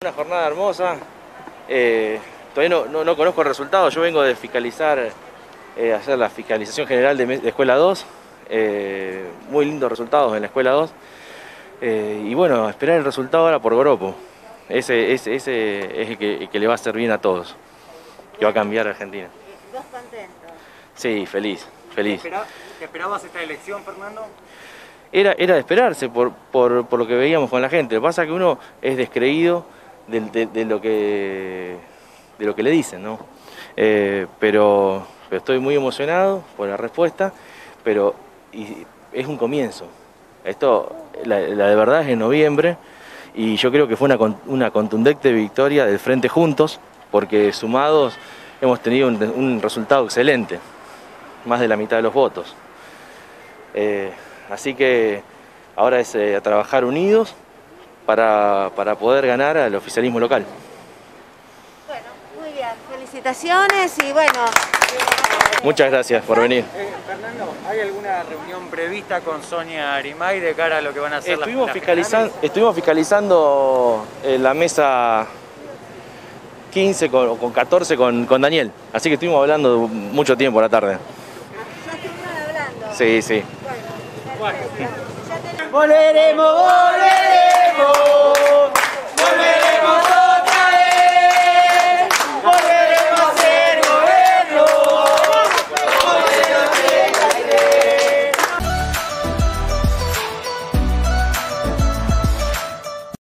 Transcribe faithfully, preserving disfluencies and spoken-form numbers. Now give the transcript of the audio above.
Una jornada hermosa, eh, todavía no, no, no conozco el resultado, yo vengo de fiscalizar, eh, hacer la fiscalización general de, de Escuela dos, eh, muy lindos resultados en la Escuela dos, eh, y bueno, esperar el resultado ahora por Goropo, ese, ese, ese es el que, el que le va a hacer bien a todos, que va a cambiar a Argentina. ¿Estás contento? Sí, feliz, feliz. ¿Te, espera, ¿Te esperabas esta elección, Fernando? Era, era de esperarse por, por, por lo que veíamos con la gente. Lo que pasa es que uno es descreído de, de, de, lo, que, de lo que le dicen, ¿no? Eh, pero, pero estoy muy emocionado por la respuesta, pero y, es un comienzo. Esto, la, la de verdad es en noviembre, y yo creo que fue una, una contundente victoria del Frente Juntos, porque sumados hemos tenido un, un resultado excelente, más de la mitad de los votos. Eh, Así que ahora es eh, a trabajar unidos para, para poder ganar al oficialismo local. Bueno, muy bien. Felicitaciones y bueno... Muchas gracias por venir. Eh, Fernando, ¿hay alguna reunión prevista con Sonia Arimay de cara a lo que van a hacer Estuvimos, las, fiscalizan, las estuvimos fiscalizando eh, la mesa quince con, con catorce con, con Daniel, así que estuvimos hablando mucho tiempo a la tarde. ¿Ya estuvieron hablando? Sí, sí. Bueno, perfecto. Ya tenemos... ¡Volveremos, volveremos!